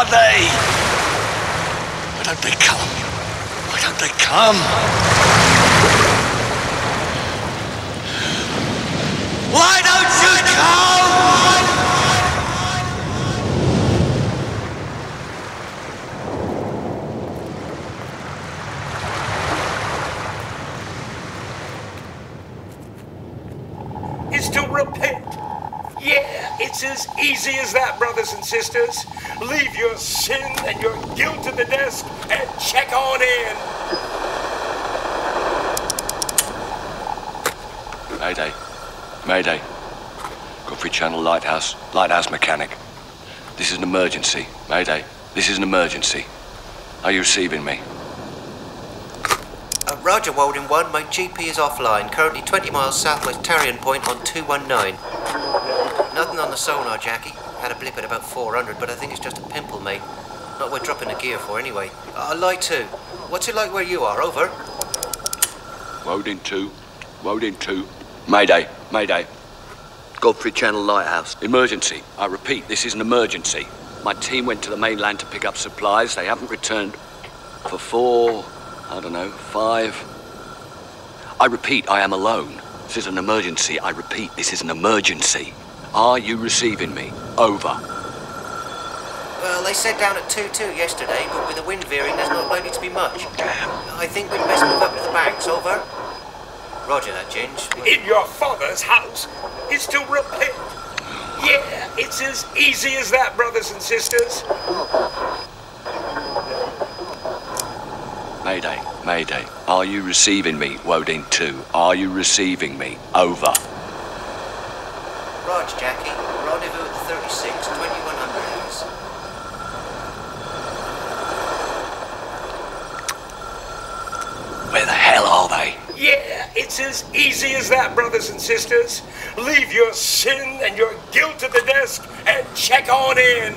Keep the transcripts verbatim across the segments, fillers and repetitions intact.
are they? Why don't they come? Why don't they come? Why don't you come? Is to repent. Yeah, it's as easy as that, brothers and sisters. Leave your sin and your guilt at the desk and check on in. Mayday. Mayday. Godfrey Channel Lighthouse. Lighthouse mechanic. This is an emergency. Mayday. This is an emergency. Are you receiving me? Uh, Roger, Woden one. My G P is offline. Currently twenty miles southwest Tarion Point on two one nine. Nothing on the sonar, Jackie. Had a blip at about four hundred, but I think it's just a pimple, mate. Not worth dropping the gear for, anyway. Uh, Light two. What's it like where you are? Over. Woden two. Woden two. Mayday. Mayday. Godfrey Channel Lighthouse. Emergency. I repeat, this is an emergency. My team went to the mainland to pick up supplies. They haven't returned for four... I don't know, five... I repeat, I am alone. This is an emergency. I repeat, this is an emergency. Are you receiving me? Over. Well, they said down at two two yesterday, but with the wind veering, there's not likely to be much. Damn. I think we'd best move up to the banks. Over. Roger that, Ginge. In your father's house is to repent. Yeah, it's as easy as that, brothers and sisters. Mayday, Mayday. Are you receiving me, Woden two? Are you receiving me? Over. Rog, Jackie. Rendezvous at the thirty-six, twenty-one hundred hours. Where the hell are they? Yeah, it's as easy as that, brothers and sisters. Leave your sin and your guilt at the desk and check on in.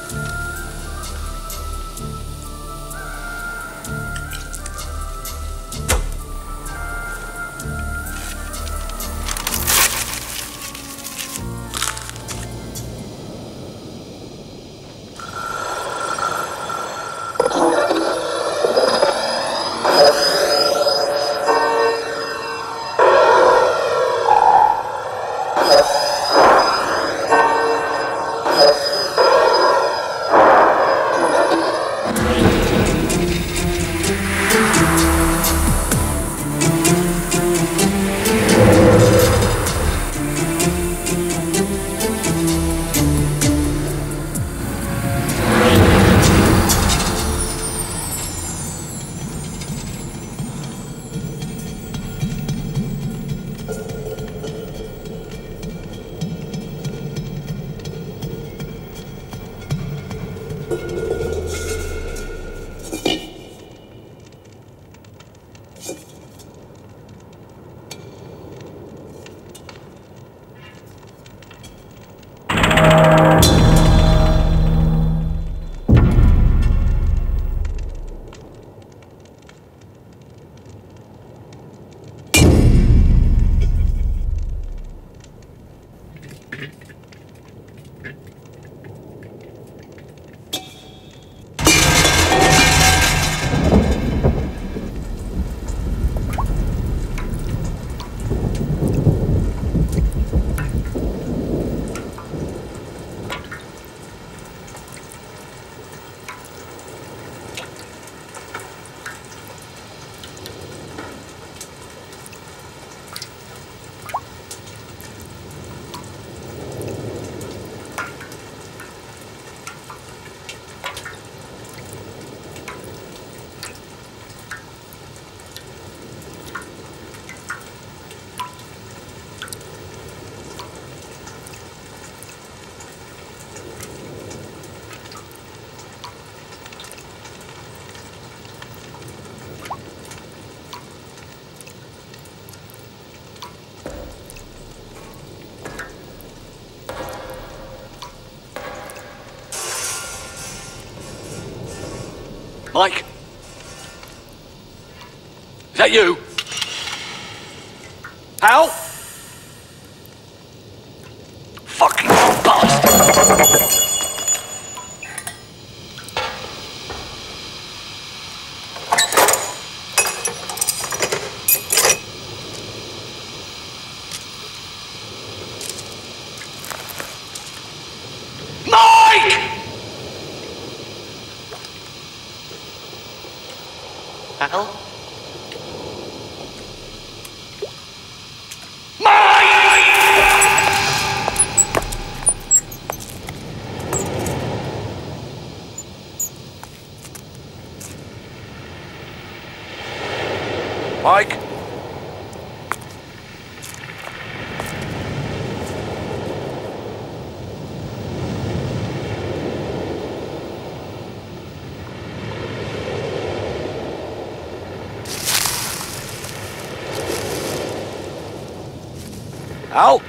Mike? Is that you? Hal? Fucking bastard! Hal? Mike? Al?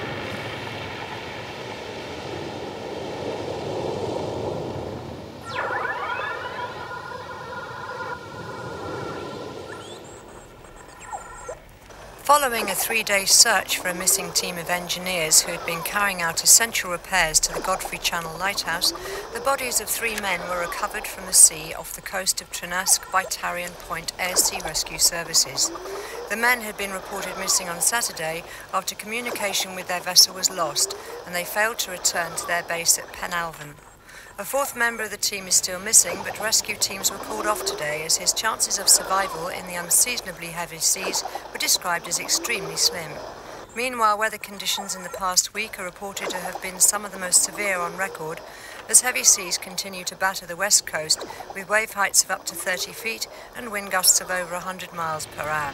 Following a three-day search for a missing team of engineers who had been carrying out essential repairs to the Godfrey Channel lighthouse, the bodies of three men were recovered from the sea off the coast of Trenask by Tarian Point Air Sea Rescue Services. The men had been reported missing on Saturday after communication with their vessel was lost, and they failed to return to their base at Penalvan. A fourth member of the team is still missing, but rescue teams were called off today as his chances of survival in the unseasonably heavy seas were described as extremely slim. Meanwhile, weather conditions in the past week are reported to have been some of the most severe on record, as heavy seas continue to batter the west coast with wave heights of up to thirty feet and wind gusts of over one hundred miles per hour.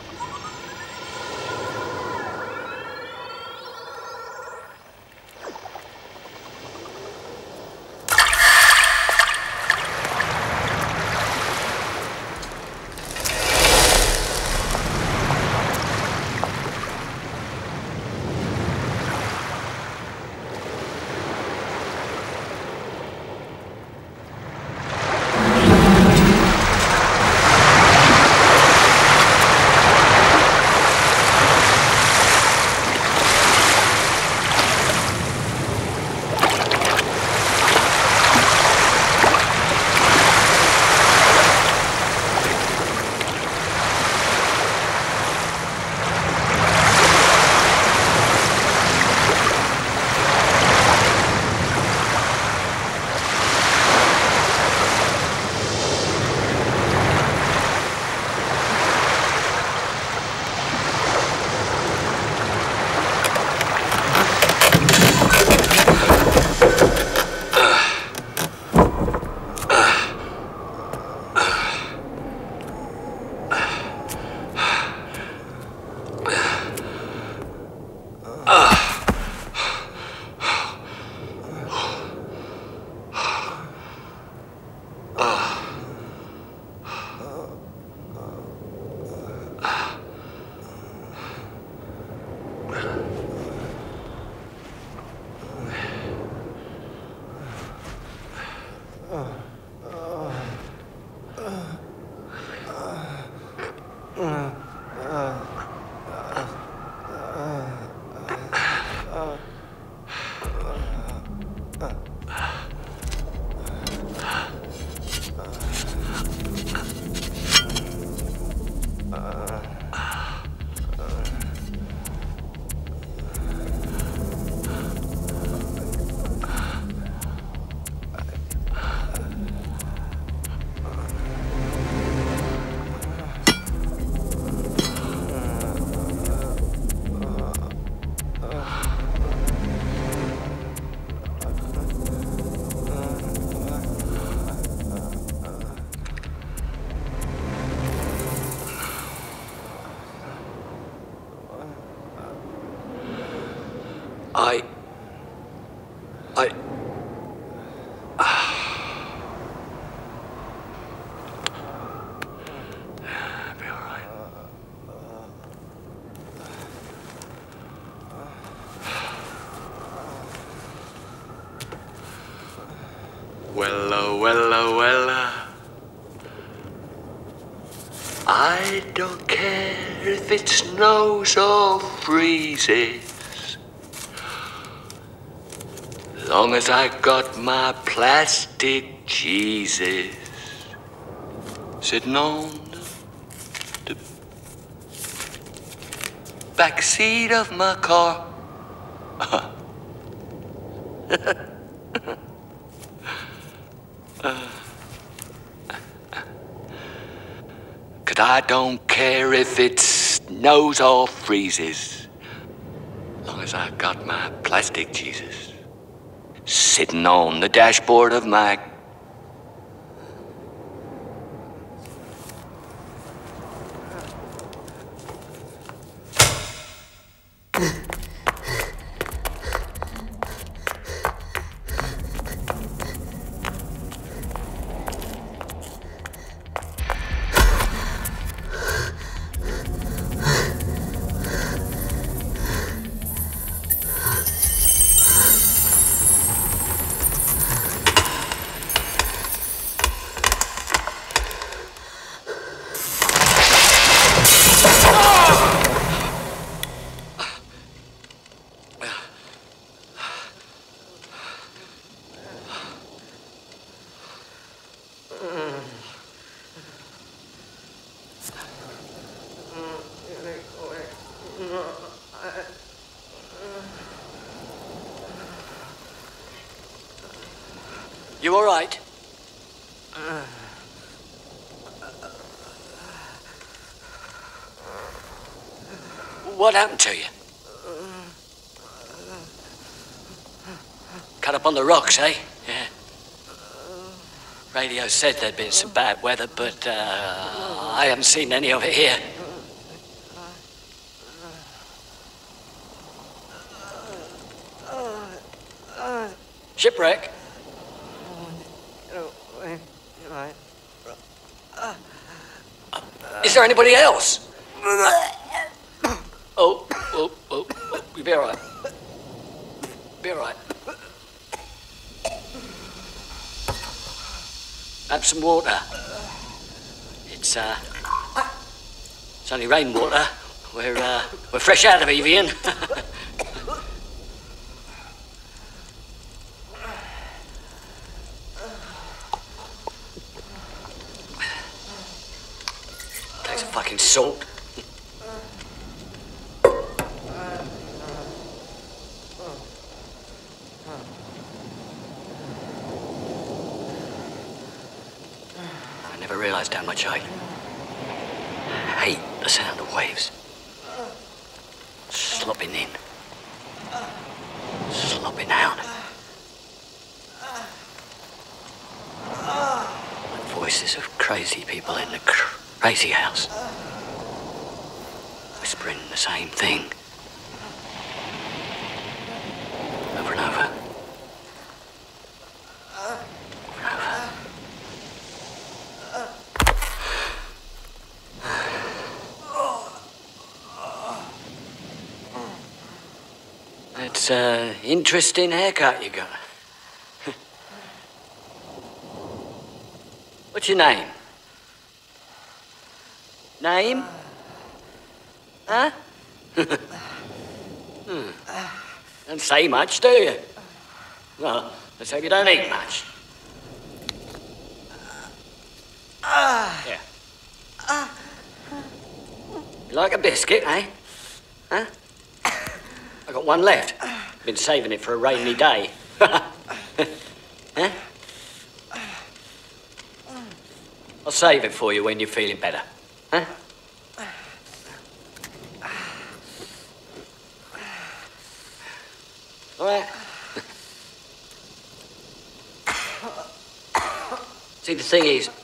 I... I... Be all right. Well, uh, well, uh, well, uh, I don't care if it snows or freezes. Long as I got my plastic Jesus sitting on the back seat of my car. uh, 'Cause I don't care if it snows or freezes. Long as I got my plastic Jesus sitting on the dashboard of my... You all right? What happened to you? Cut up on the rocks, eh? Yeah. Radio said there'd been some bad weather, but uh, I haven't seen any of it here. Shipwreck? Is there anybody else? Oh, oh, oh, oh, you'll be all right. Be all right. Have some water. It's, uh, it's only rainwater. We're, uh, we're fresh out of Evian. Takes a fucking salt. I never realised how much I hate the sound of waves. Slopping in. Slopping out. Like voices of crazy people in the crazy house. Whispering the same thing. Over and over. Over and over. It's an interesting haircut you got. What's your name? Name? Huh? hmm. Don't say much, do you? Well, let's hope you don't eat much. Yeah. You like a biscuit, eh? Huh? I got one left. Been saving it for a rainy day. Huh? I'll save it for you when you're feeling better. Huh? All right. See, the thing is,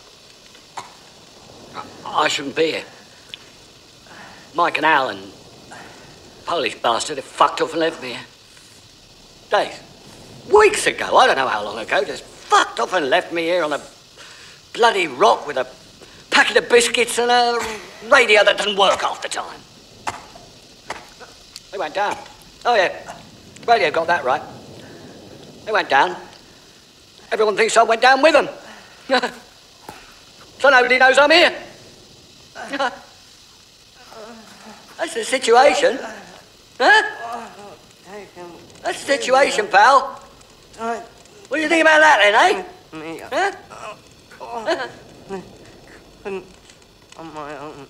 I shouldn't be here. Mike and Alan, Polish bastard, they fucked off and left me here. Days. Weeks ago, I don't know how long ago, just fucked off and left me here on a bloody rock with a packet of biscuits and a radio that doesn't work half the time. They went down. Oh, yeah. Radio got that right. They went down. Everyone thinks I went down with them. So nobody knows I'm here. That's the situation. Huh? That's the situation, pal. What do you think about that, then, eh? Huh? Couldn't on my own.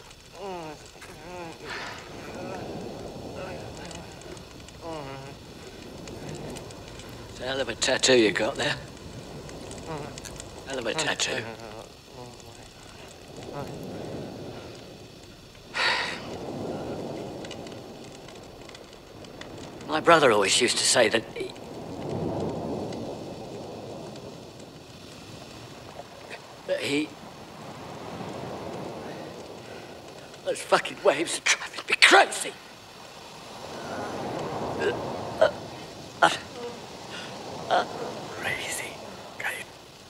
It's a hell of a tattoo you got there. Hell of a tattoo. My brother always used to say that he, that he those fucking waves are driving me crazy. Uh, uh, uh, uh, crazy, crazy,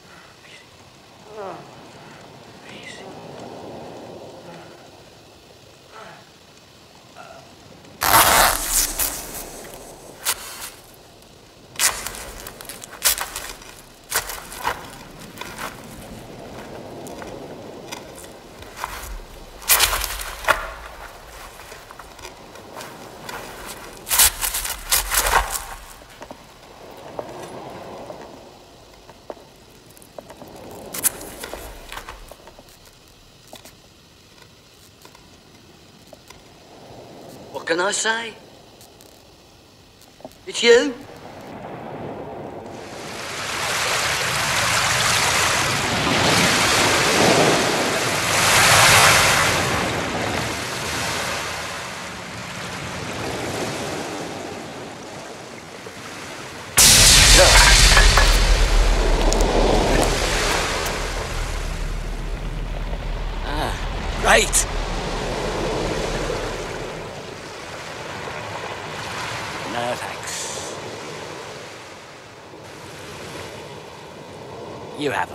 crazy. What can I say? It's you. Ah, right. No, thanks. You have them.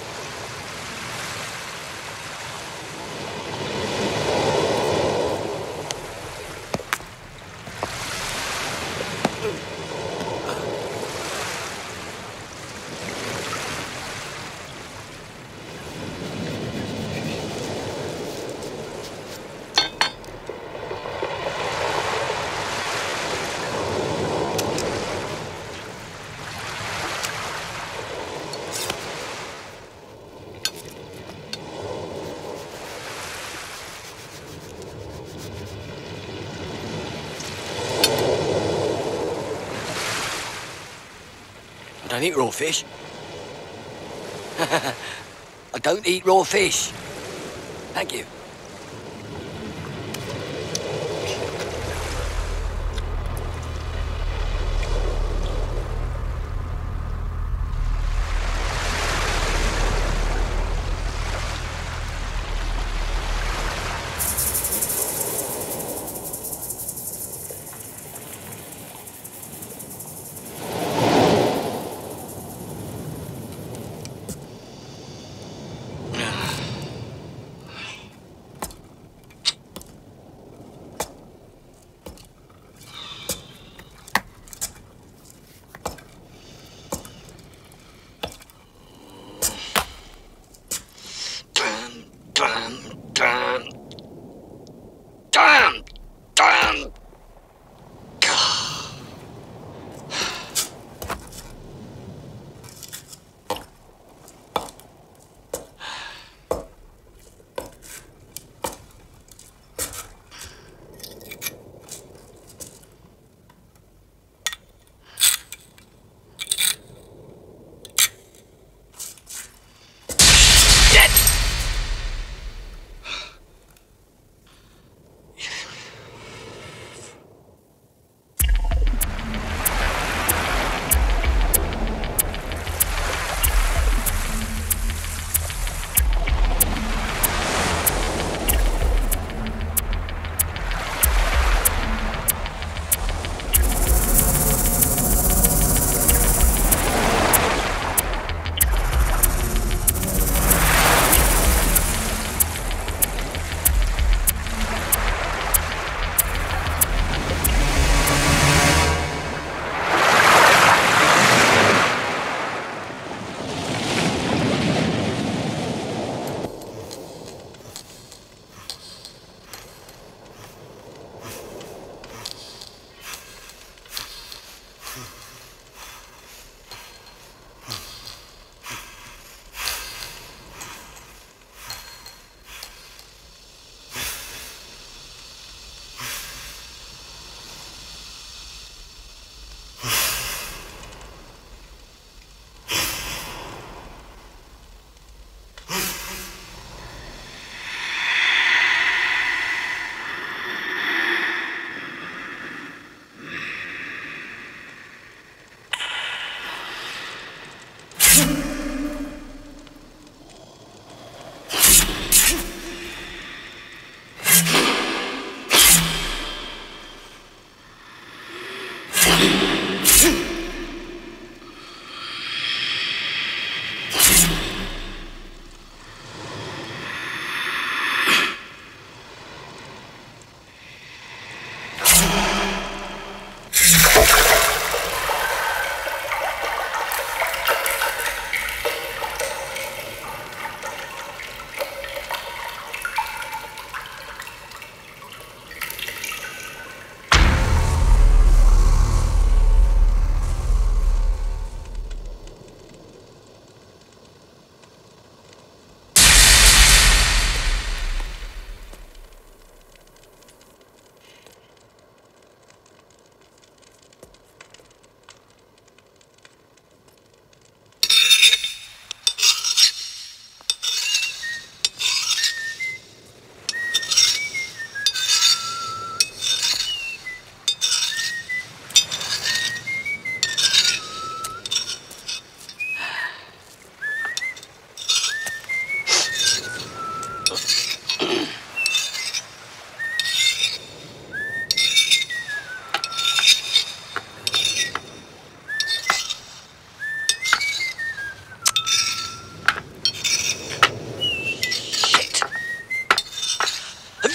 I don't eat raw fish. I don't eat raw fish. Thank you.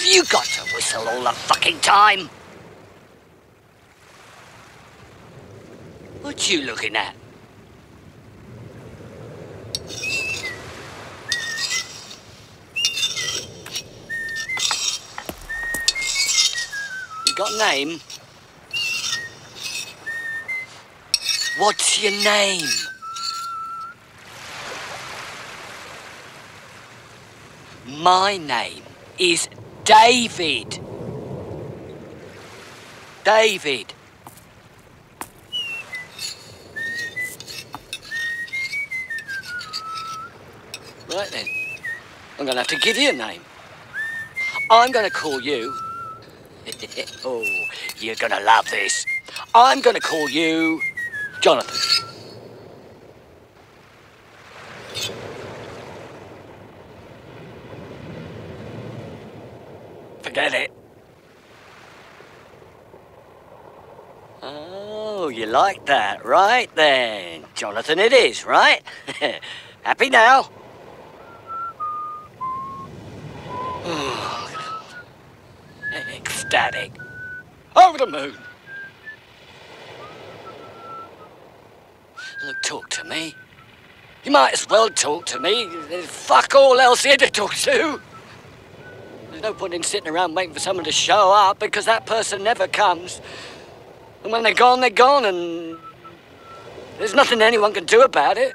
you got to whistle all the fucking time? What you looking at? You got a name? What's your name? My name is David. David. Right then, I'm gonna have to give you a name. I'm gonna call you... oh, you're gonna love this. I'm gonna call you Jonathan. Forget it. Oh, you like that, right then. Jonathan it is, right? Happy now? Ecstatic. Over the moon. Look, talk to me. You might as well talk to me. There's fuck all else here to talk to. There's no point in sitting around waiting for someone to show up, because that person never comes. And when they're gone, they're gone, and there's nothing anyone can do about it.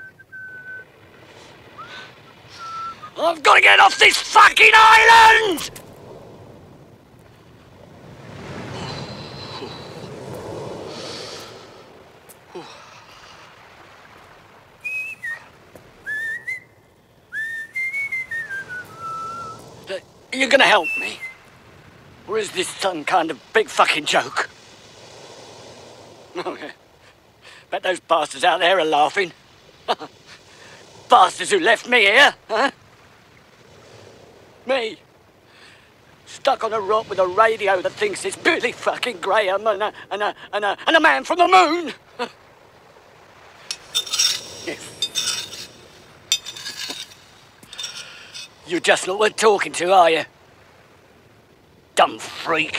I've got to get off this fucking island! Are you gonna help me? Or is this some kind of big fucking joke? Oh, yeah. Bet those bastards out there are laughing. Bastards who left me here, huh? Me. Stuck on a rock with a radio that thinks it's Billy fucking Graham and a, and a, and a, and a man from the moon. You're just not worth talking to, are you? Dumb freak.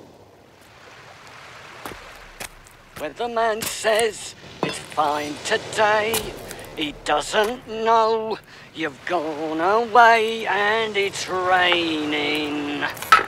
Weatherman says it's fine today. He doesn't know you've gone away and it's raining.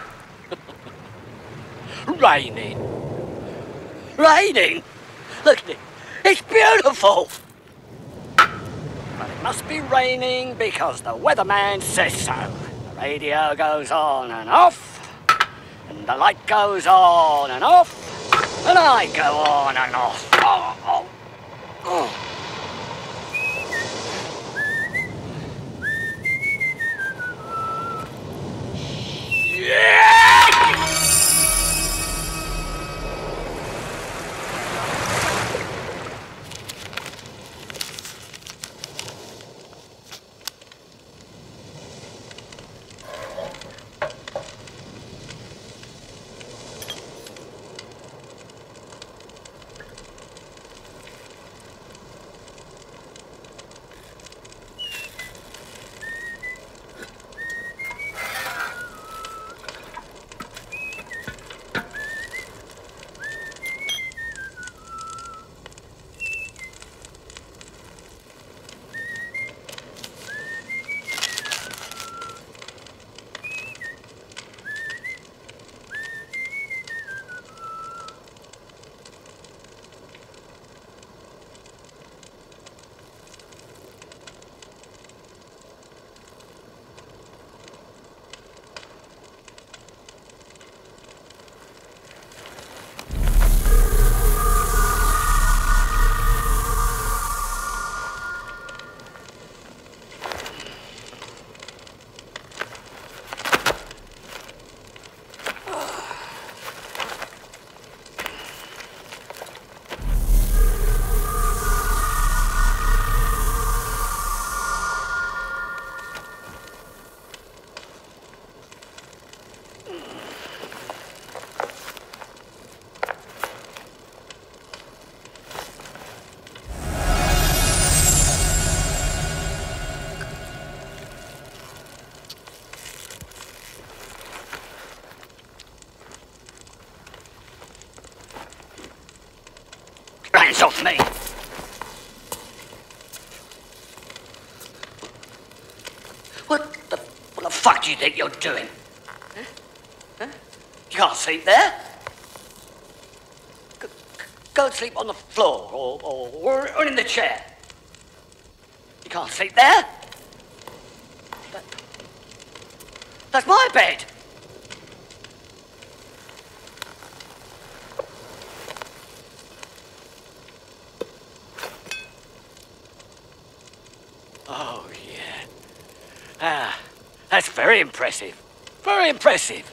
Raining. Raining? Look at it. It's beautiful. But it must be raining because the weatherman says so. The radio goes on and off, and the light goes on and off, and I go on and off. Oh, oh, oh. Yeah! me. What the, what the fuck do you think you're doing? Huh? Huh? You can't sleep there. Go, go and sleep on the floor or, or, or in the chair. You can't sleep there. That, that's my bed. Oh, yeah. Ah, that's very impressive. Very impressive.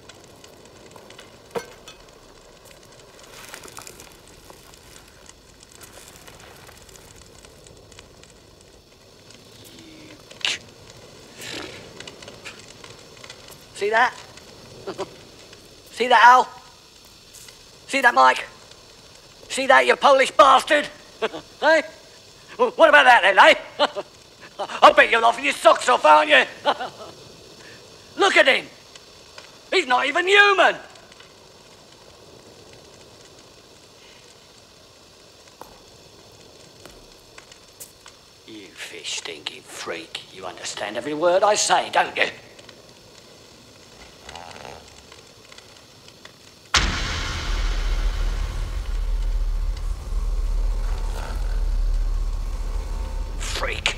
See that? See that, Al? See that, Mike? See that, you Polish bastard? Hey? What about that, then, eh? I bet you're laughing your socks off, aren't you? Look at him. He's not even human. You fish stinking freak. You understand every word I say, don't you? Freak.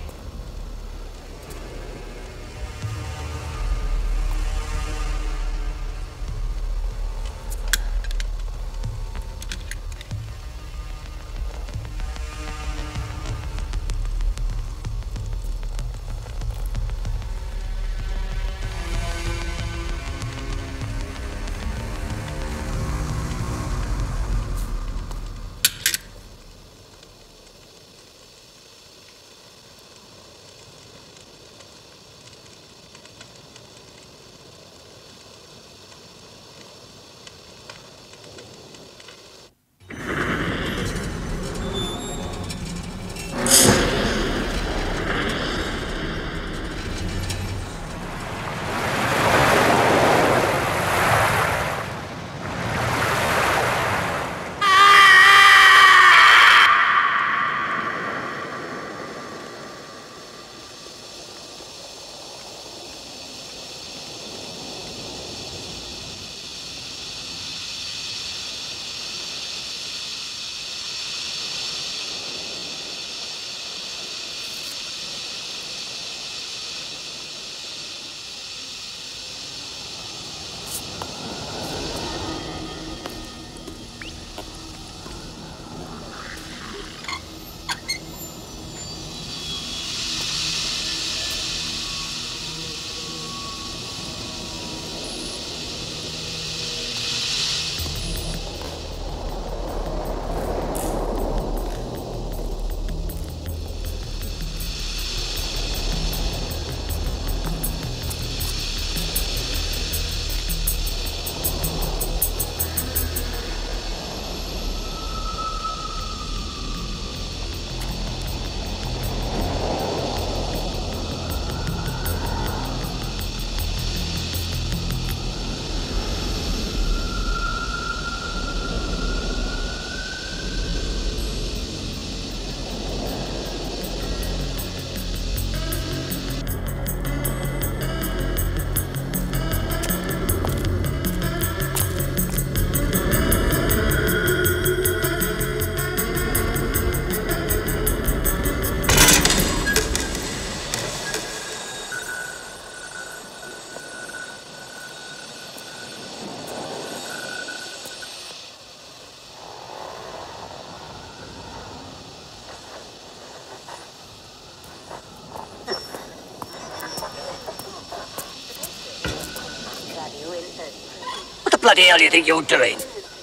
bloody hell do you think you're doing?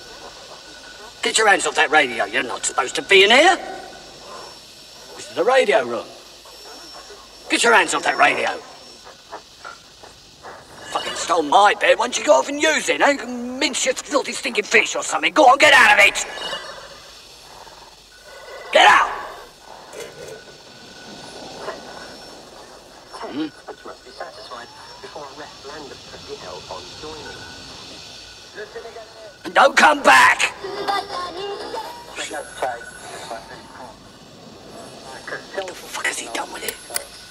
Get your hands off that radio. You're not supposed to be in here. This is the radio room. Get your hands off that radio. Fucking stole my bed. Why don't you go off and use it, eh? Mince your filthy stinking fish or something. Go on, get out of it. Get out. Hmm? Must be satisfied before arrest landed pretty hell on joining. And don't come back. Make no mistake. What the fuck has he done with it?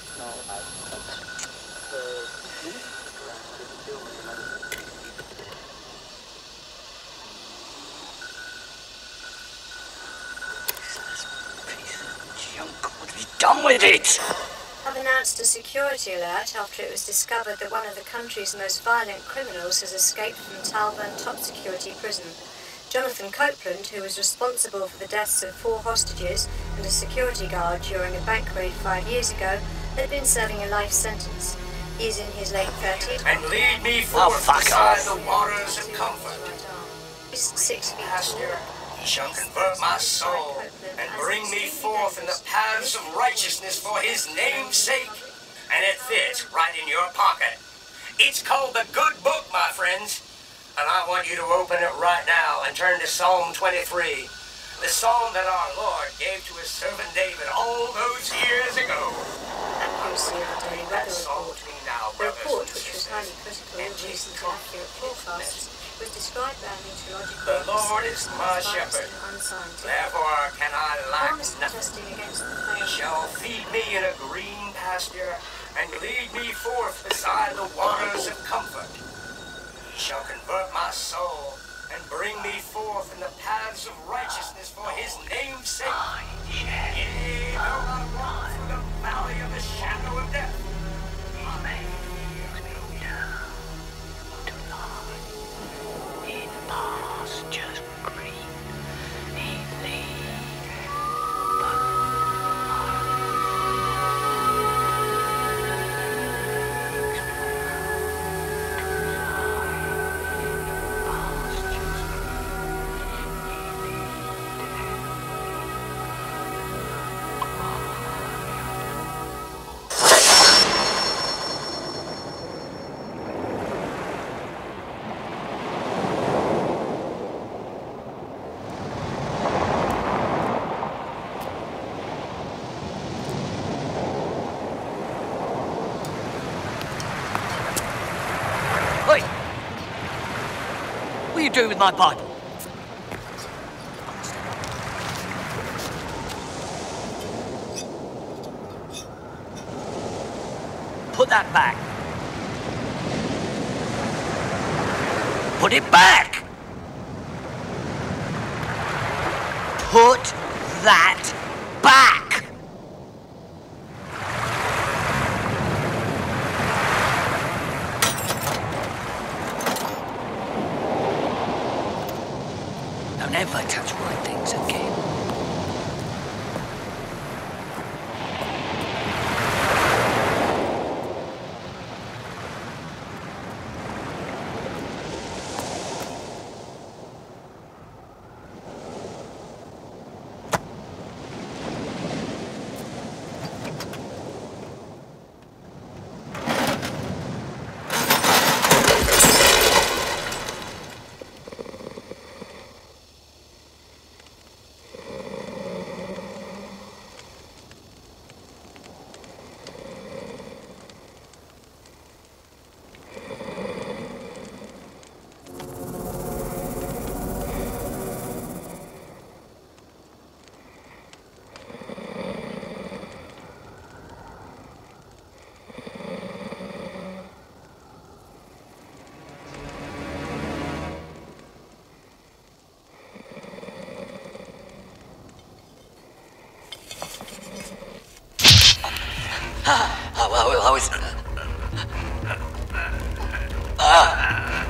What have you done with it? I've announced a security alert after it was discovered that one of the country's most violent criminals has escaped from Talburn top security prison. Jonathan Copeland, who was responsible for the deaths of four hostages and a security guard during a bank raid five years ago, had been serving a life sentence. He is in his late thirties. And lead me forth Oh, fuck beside off. the waters of comfort. He's six feet Pastor, tall. he shall convert my soul and bring me forth in the paths of righteousness for his name's sake. And it fits right in your pocket. It's called the Good Book, my friends. And I want you to open it right now and turn to Psalm twenty-three. The psalm that our Lord gave to his servant David all those years ago. Accuracy of the daily weather Psalm report. to me now, The brothers report, and which was sisters. highly critical of recent accurate forecasts, was described by a meteorological The Lord officer is as my biased shepherd. and unscientific. Therefore can I lack Farmers nothing. protesting against the He failure. shall feed me in a green pasture and lead me forth beside the waters of comfort. He shall convert my soul and bring me forth in the paths of righteousness for his name's sake. Yea, though I walk through the valley of the shadow of death. He makes me down to lie in pastures green. He leads Oi! What are you doing with my Bible? Put that back. Put it back! Put that back! Don't ever touch my things again. Ah, I, I, I was... Ah.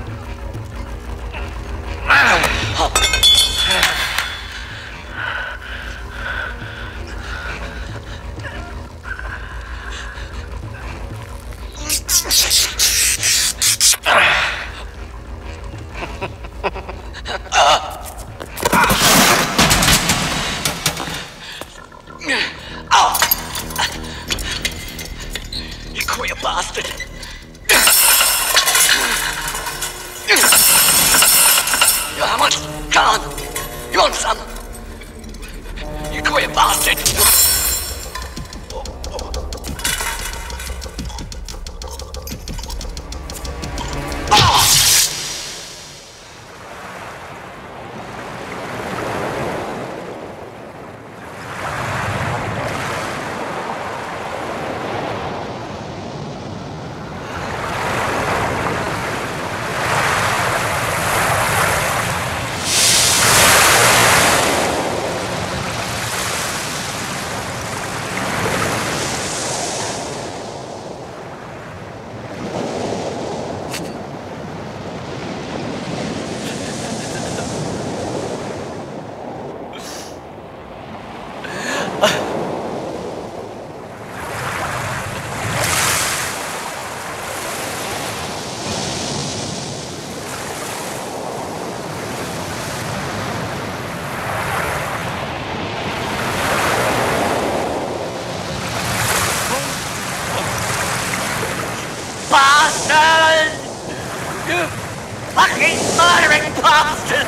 You queer bastard! How much? Come on! You want some? You queer bastard! bastard! You fucking murdering bastard!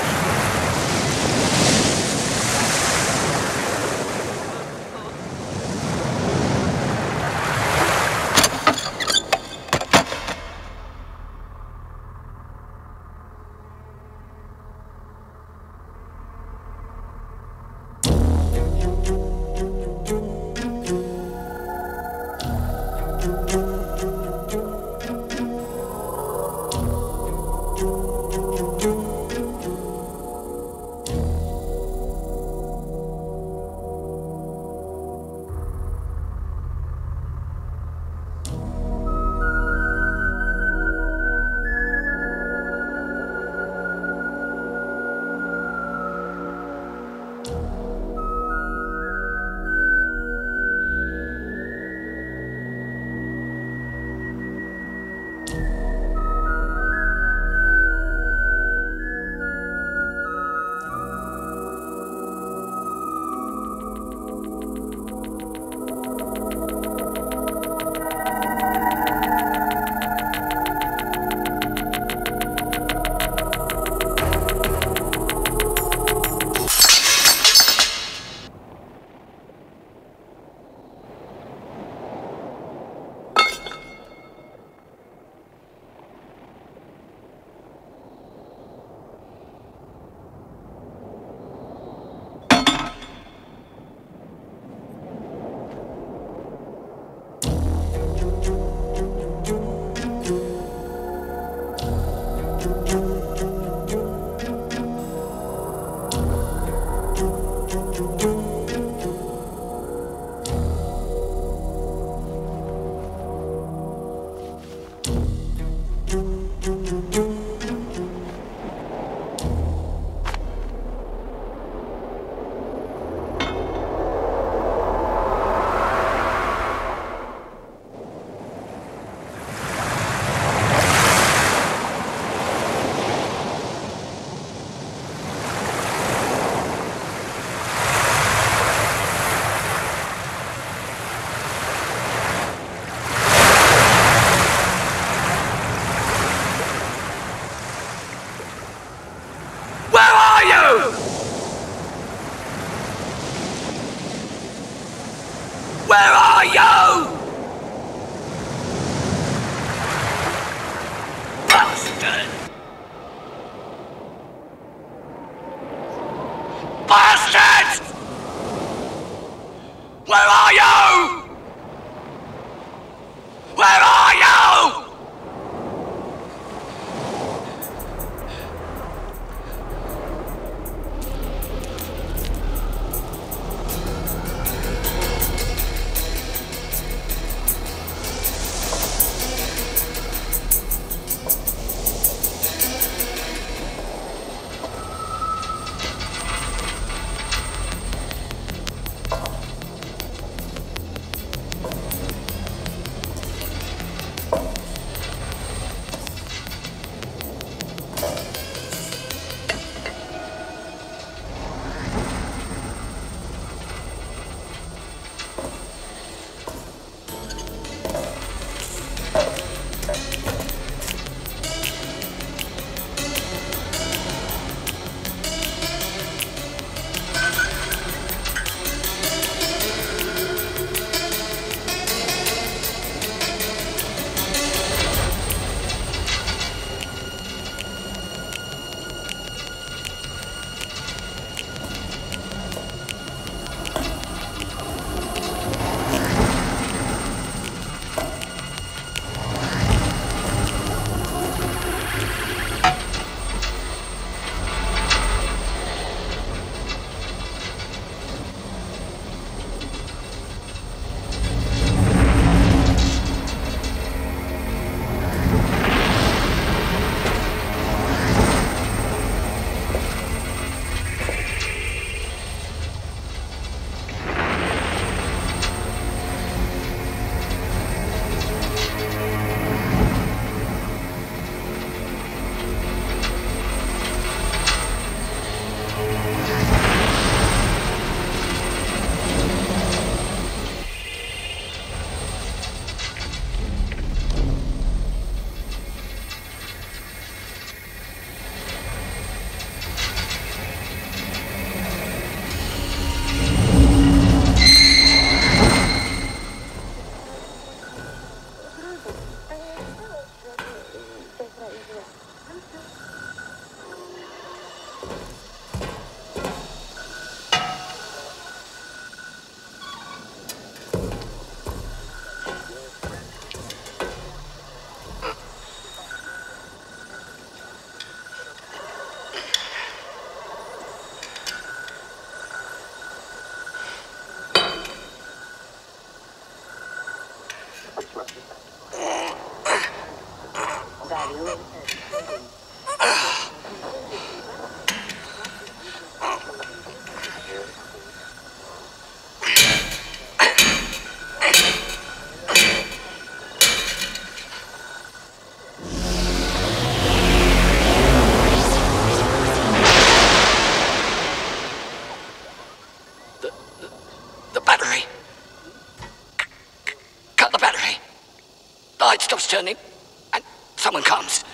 Light stops turning, and someone comes.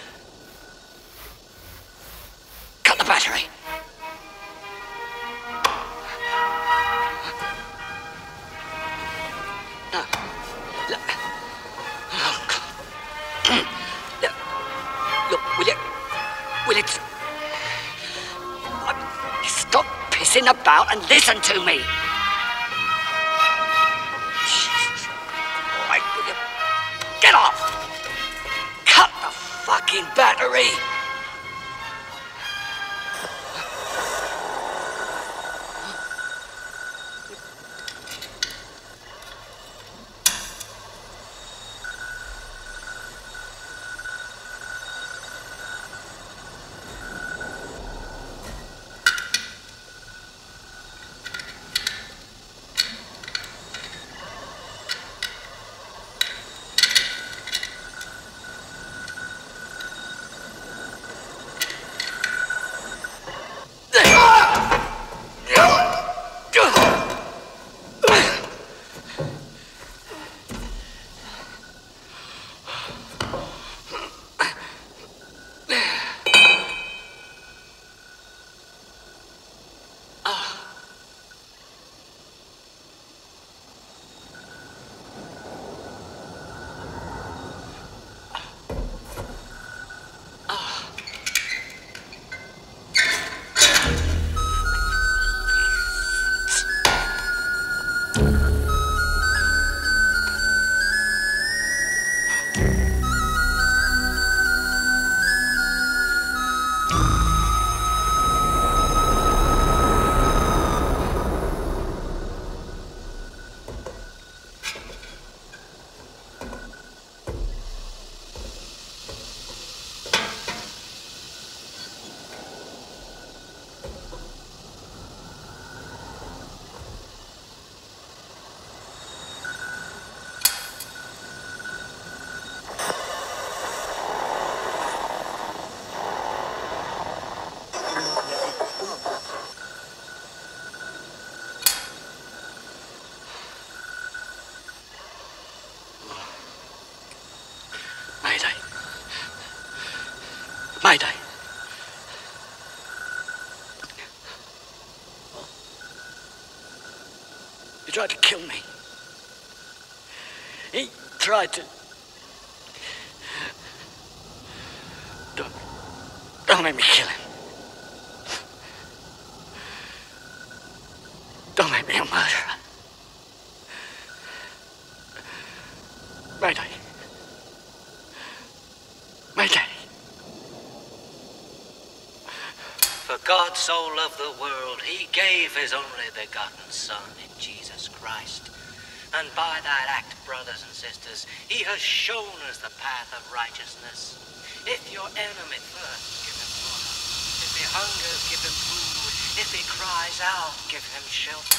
Cut the battery. No. Look. Oh, God. Look. Look, will you... Will it... Stop pissing about and listen to me. Jesus. All right, will you... Get off! Cut the fucking battery! Mayday. He tried to kill me. He tried to... Don't... Don't make me kill him. Don't make me a murderer. Mayday. Mayday. For God so loved the world, he gave his only begotten Son in Jesus Christ. And by that act, brothers and sisters, he has shown us the path of righteousness. If your enemy thirsts, give him water. If he hungers, give him food. If he cries out, give him shelter.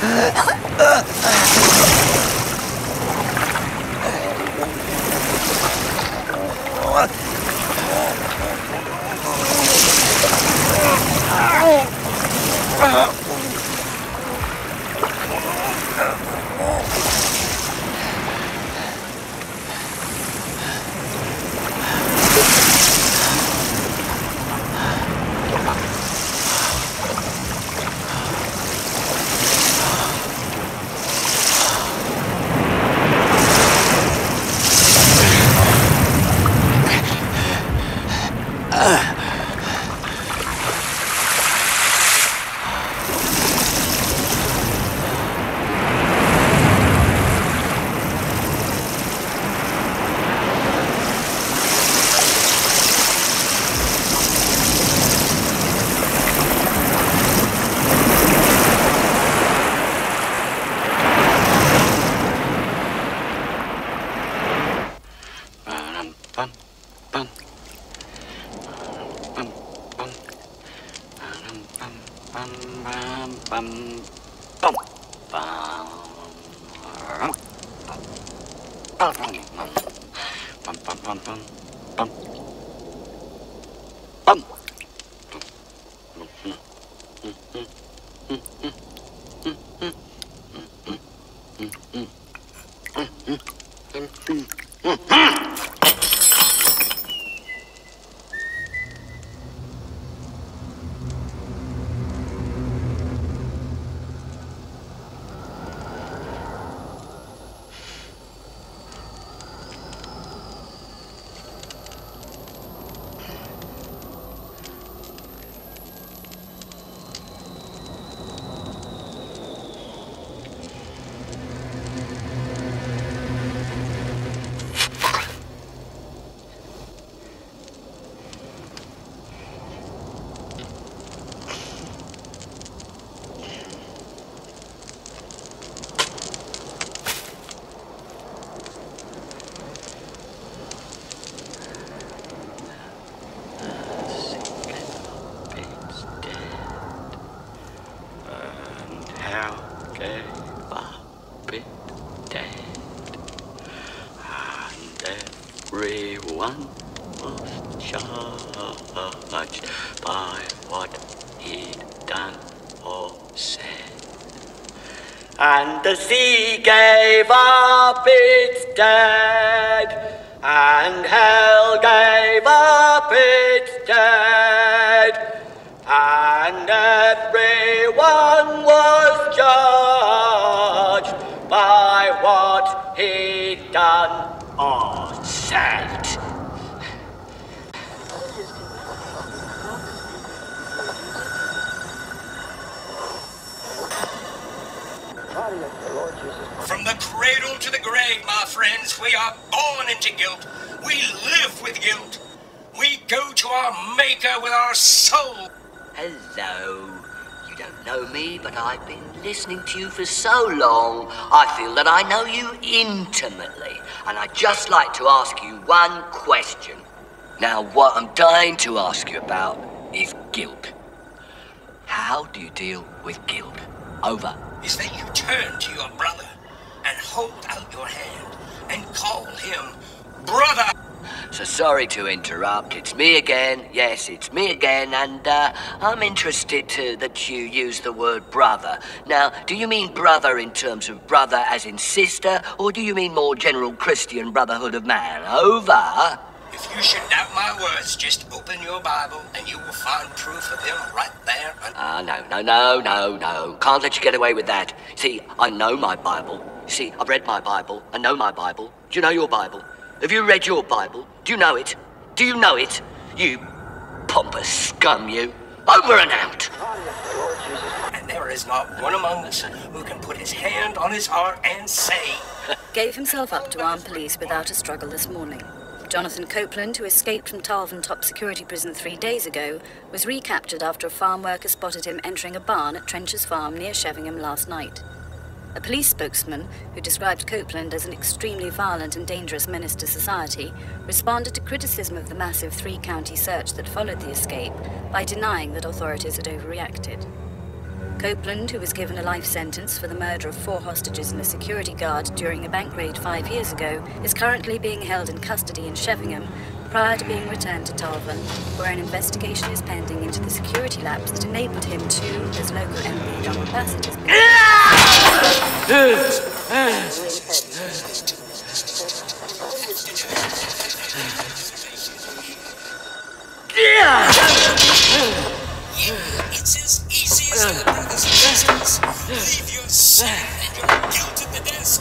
Everyone was charged by what he'd done or said. And the sea gave up its dead, and hell gave up its dead, and everyone was judged by what he'd done or said. From the cradle to the grave, my friends, we are born into guilt. We live with guilt. We go to our Maker with our soul. Hello. You don't know me, but I've been listening to you for so long, I feel that I know you intimately. And I'd just like to ask you one question. Now, what I'm dying to ask you about is guilt. How do you deal with guilt? Over. Is that you turn to your brother and hold out your hand and call him brother. So sorry to interrupt. It's me again. Yes, it's me again, and uh, I'm interested to, that you use the word brother. Now, do you mean brother in terms of brother as in sister, or do you mean more general Christian brotherhood of man? Over. If you should doubt my words, just open your Bible and you will find proof of him right there. Ah, uh, no, no, no, no, no. Can't let you get away with that. See, I know my Bible. See, I've read my Bible. I know my Bible. Do you know your Bible? Have you read your Bible? Do you know it? Do you know it? You pompous scum, you. Over and out. And there is not one among us who can put his hand on his heart and say... Gave himself up to armed police without a struggle this morning. Jonathan Copeland, who escaped from Tarleton top security prison three days ago, was recaptured after a farm worker spotted him entering a barn at Trench's farm near Shevingham last night. A police spokesman, who described Copeland as an extremely violent and dangerous menace to society, responded to criticism of the massive three-county search that followed the escape by denying that authorities had overreacted. Copeland, who was given a life sentence for the murder of four hostages and a security guard during a bank raid five years ago, is currently being held in custody in Sheffingham prior to being returned to Tarvan, where an investigation is pending into the security lapse that enabled him to, as local M P Donald Bassett has Yeah, it's as easy as that, brothers and sisters. Leave your sin and your guilt at the desk.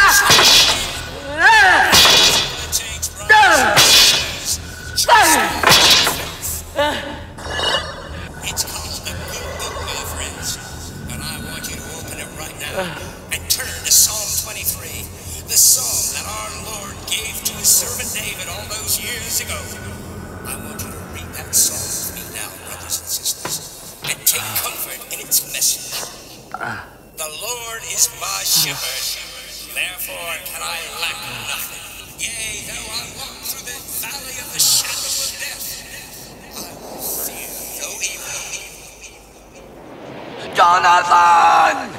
It's called the Good Book, my friends, and I want you to open it right now and turn to Psalm twenty-three, the psalm that our Lord gave to his servant David all those years ago. I want you to read that psalm with me now, brothers and sisters, and take comfort in its message. The Lord is my shepherd, therefore can I lack nothing. Yea, though I walk through the valley of the shadow of death, I will fear no evil. Jonathan!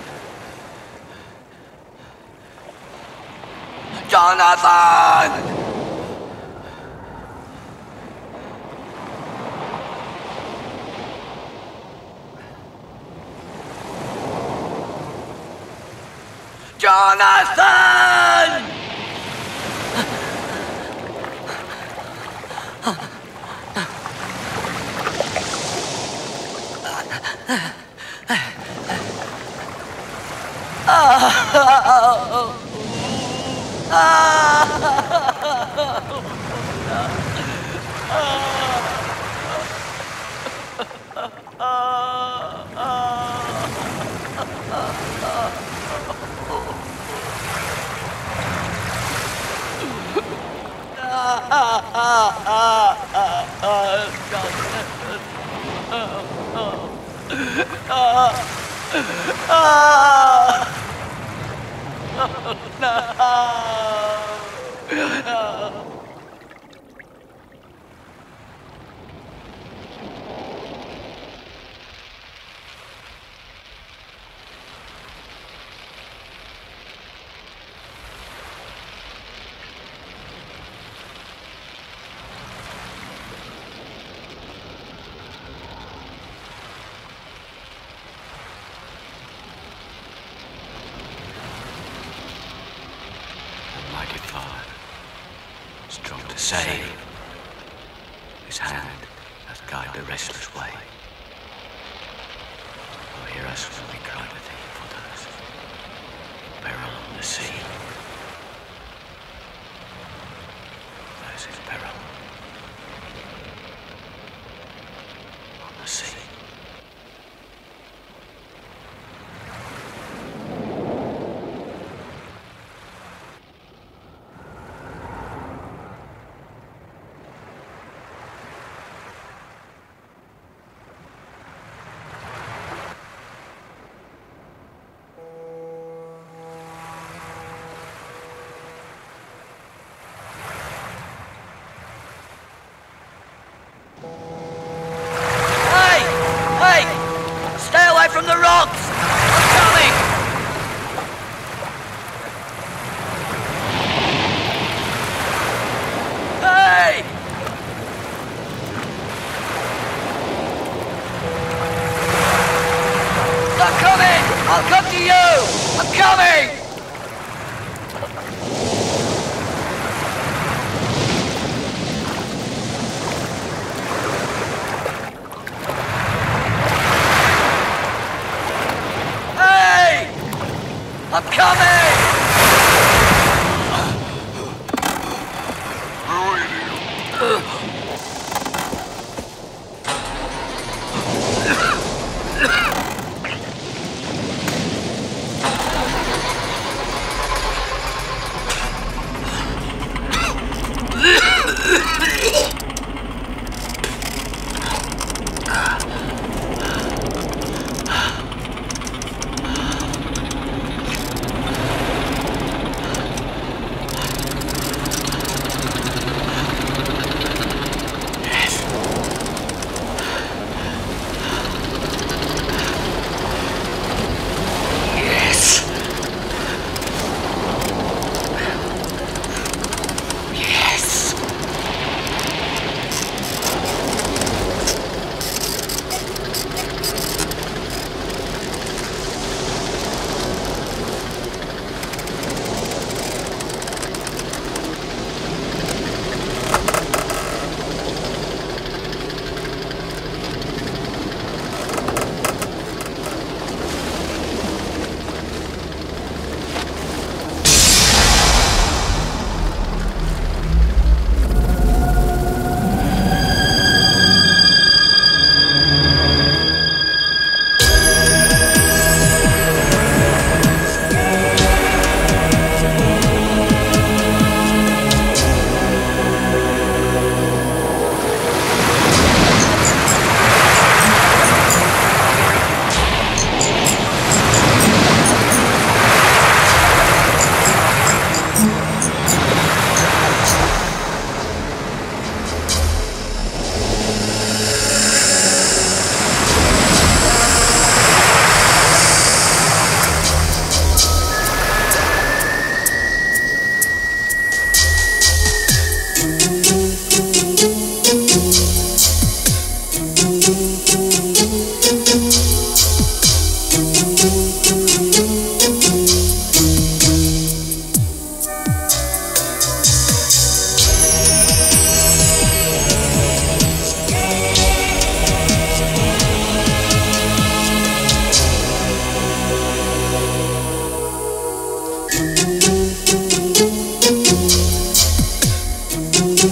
Jonathan! Jonathan! Almighty Father, strong to save, his hand hath guided the restless way. Oh, hear us when we cry to thee for those peril on the sea. Those in peril on the sea.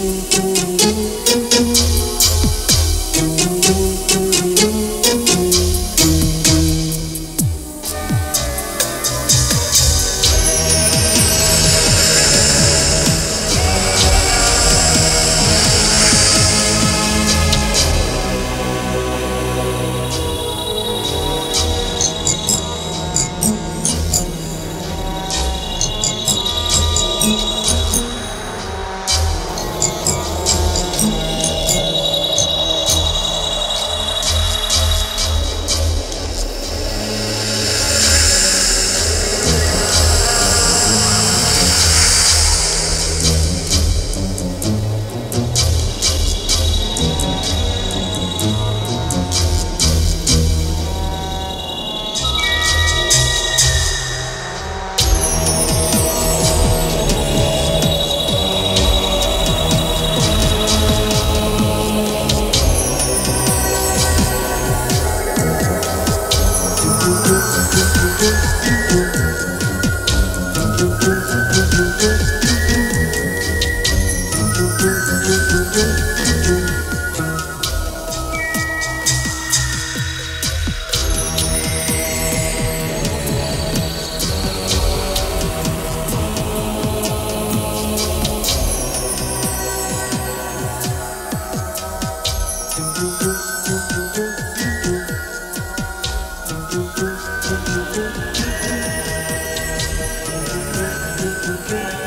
Thank you.